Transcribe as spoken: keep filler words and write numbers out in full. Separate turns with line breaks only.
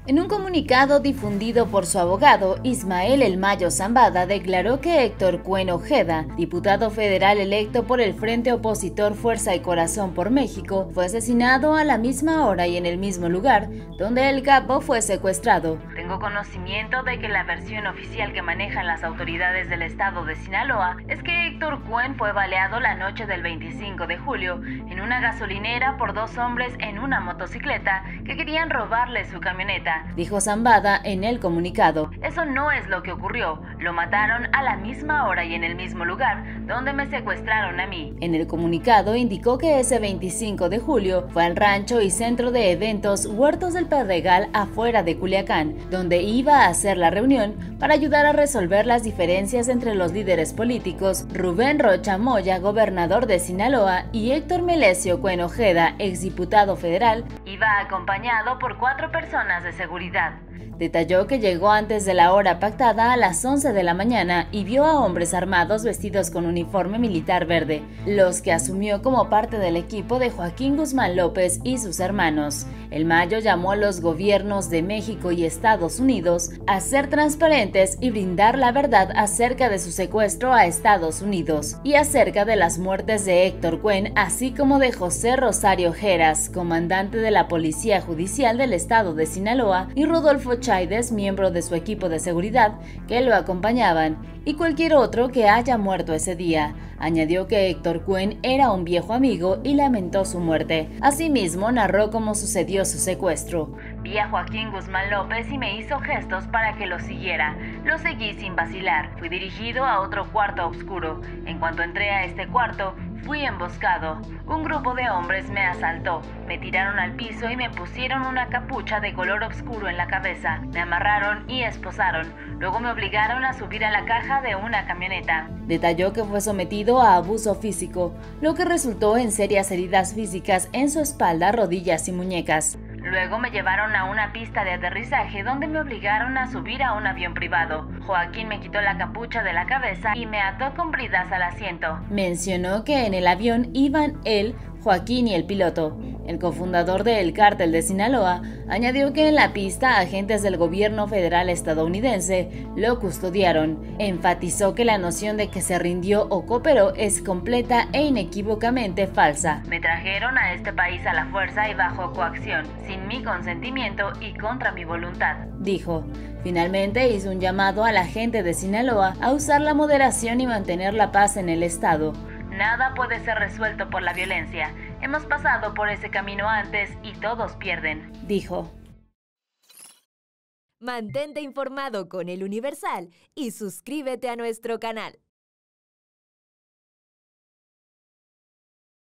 En un comunicado difundido por su abogado, Ismael El Mayo Zambada declaró que Héctor Cuen Ojeda, diputado federal electo por el Frente Opositor Fuerza y Corazón por México, fue asesinado a la misma hora y en el mismo lugar donde el capo fue secuestrado. Tengo conocimiento de que la versión oficial que manejan las autoridades del estado de Sinaloa es que Héctor Cuen fue baleado la noche del veinticinco de julio en una gasolinera por dos hombres en una motocicleta que querían robarle su camioneta, dijo Zambada en el comunicado. Eso no es lo que ocurrió, lo mataron a la misma hora y en el mismo lugar donde me secuestraron a mí. En el comunicado indicó que ese veinticinco de julio fue al rancho y centro de eventos Huertos del Pedregal afuera de Culiacán, donde iba a hacer la reunión para ayudar a resolver las diferencias entre los líderes políticos Rubén Rocha Moya, gobernador de Sinaloa, y Héctor Melesio Cuen Ojeda, exdiputado federal. Iba acompañado por cuatro personas de seguridad. Detalló que llegó antes de la hora pactada a las once de la mañana y vio a hombres armados vestidos con uniforme militar verde, los que asumió como parte del equipo de Joaquín Guzmán López y sus hermanos. El Mayo llamó a los gobiernos de México y Estados Unidos a ser transparentes y brindar la verdad acerca de su secuestro a Estados Unidos y acerca de las muertes de Héctor Cuen, así como de José Rosario Heras, comandante de la Policía Judicial del estado de Sinaloa, y Rodolfo Chaides, miembro de su equipo de seguridad, que lo acompañaban, y cualquier otro que haya muerto ese día. Añadió que Héctor Cuen era un viejo amigo y lamentó su muerte. Asimismo, narró cómo sucedió su secuestro. Vi a Joaquín Guzmán López y me hizo gestos para que lo siguiera. Lo seguí sin vacilar. Fui dirigido a otro cuarto oscuro. En cuanto entré a este cuarto, fui emboscado. Un grupo de hombres me asaltó, me tiraron al piso y me pusieron una capucha de color oscuro en la cabeza. Me amarraron y esposaron. Luego me obligaron a subir a la caja de una camioneta. Detalló que fue sometido a abuso físico, lo que resultó en serias heridas físicas en su espalda, rodillas y muñecas. Luego me llevaron a una pista de aterrizaje donde me obligaron a subir a un avión privado. Joaquín me quitó la capucha de la cabeza y me ató con bridas al asiento. Mencionó que en el avión iban él, Joaquín y el piloto. El cofundador del Cártel de Sinaloa añadió que en la pista agentes del gobierno federal estadounidense lo custodiaron. Enfatizó que la noción de que se rindió o cooperó es completa e inequívocamente falsa. Me trajeron a este país a la fuerza y bajo coacción, sin mi consentimiento y contra mi voluntad, dijo. Finalmente hizo un llamado a la gente de Sinaloa a usar la moderación y mantener la paz en el estado. Nada puede ser resuelto por la violencia. Hemos pasado por ese camino antes y todos pierden, dijo.
Mantente informado con El Universal y suscríbete a nuestro canal.